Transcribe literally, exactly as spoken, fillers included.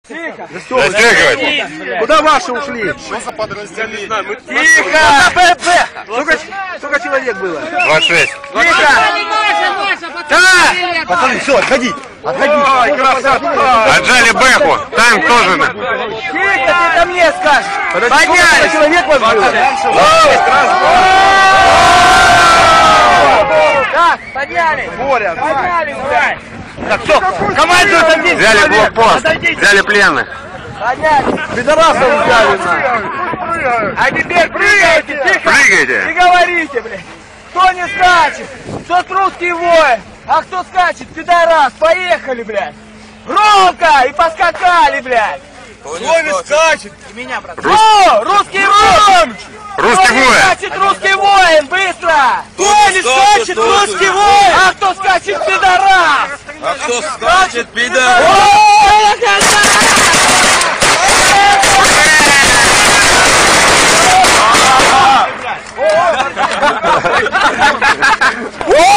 Тихо! Застегивать! Куда ваши ушли? Что за подразделение? Тихо! Сколько, сколько человек было? двадцать шесть. Тихо! Да! Пацаны, все, отходить! Отходить! Ой, красота! Отжали бэху. Танк тоже на. Тихо, ты ко мне скажешь! Подняли! Человек вас было? Так, подняли! Боря, Подняли, блядь! так, все, командуют один Взяли человек. блокпост. Взяли пленных. Подняли! Пидорасов взяли, на. А теперь прыгайте! Тихо! Прыгайте. И говорите, блядь! Кто не скачет, тот русский воин! А кто скачет, пидорас! Поехали, блядь! Громко! И поскакали, блядь! Кто не скачет? Рус... О, русский воин! Русский Кто не воин. скачет, русский воин! Быстро! Кто не скачет, русский воин! А кто скачет, пидорас! А кто скачет, пидор? О,